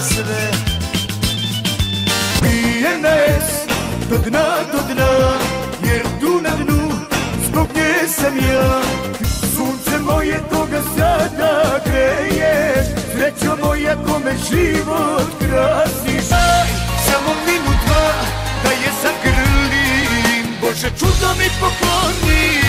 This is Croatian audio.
sve. Pije nes do dna, jer tu na dnu zbog nje sam ja. Sunce moje koga sada greješ, srećo moja kome život krasiš. Samo minut, dva da je zagrlim, Bože čudo mi pokloni.